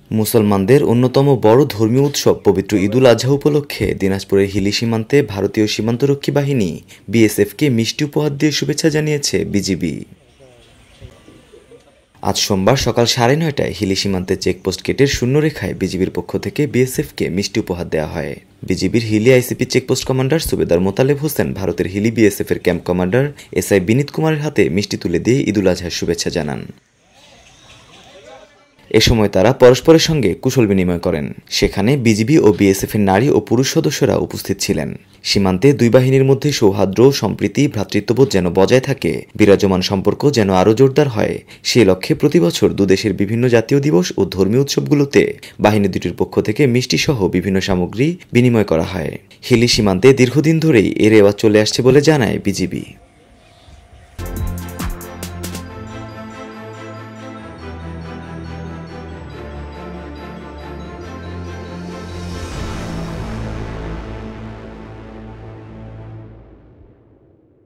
মুসলমানদের অন্যতম বড় ধর্মীয় উৎসব পবিত্র ঈদুল আজহা উপলক্ষে দিনাজপুরের হিলি সীমান্তে ভারতীয় সীমান্তরক্ষী বাহিনী বিএসএফকে মিষ্টি উপহার দিয়ে শুভেচ্ছা জানিয়েছে বিজিবি। আজ সোমবার সকাল 9:30টায় হিলি সীমান্তে চেকপোস্ট গেটের শূন্যরেখায় বিজিবির পক্ষ থেকে বিএসএফকে মিষ্টি উপহার দেওয়া হয়। বিজিবির হিলি আইসিপি চেকপোস্ট কমান্ডার সুবেদার মোতালেব হোসেন ভারতের হিলি বিএসএফের ক্যাম্প কমান্ডার এসআই বিনীত কুমারের হাতে মিষ্টি তুলে দিয়ে ঈদুল আজহার শুভেচ্ছা জানান। এ সময় তারা পরস্পরের সঙ্গে কুশল বিনিময় করেন। সেখানে বিজিবি ও বিএসএফের নারী ও পুরুষ সদস্যরা উপস্থিত ছিলেন। সীমান্তে দুই বাহিনীর মধ্যে সৌহার্দ্য, সম্প্রীতি, ভ্রাতৃত্ববোধ যেন বজায় থাকে, বিরাজমান সম্পর্ক যেন আরও জোরদার হয়, সে লক্ষ্যে প্রতিবছর দুদেশের বিভিন্ন জাতীয় দিবস ও ধর্মীয় উৎসবগুলোতে বাহিনী দুটির পক্ষ থেকে মিষ্টি সহ বিভিন্ন সামগ্রী বিনিময় করা হয়। হিলি সীমান্তে দীর্ঘদিন ধরেই এর রেওয়াজ চলে আসছে বলে জানায় বিজিবি।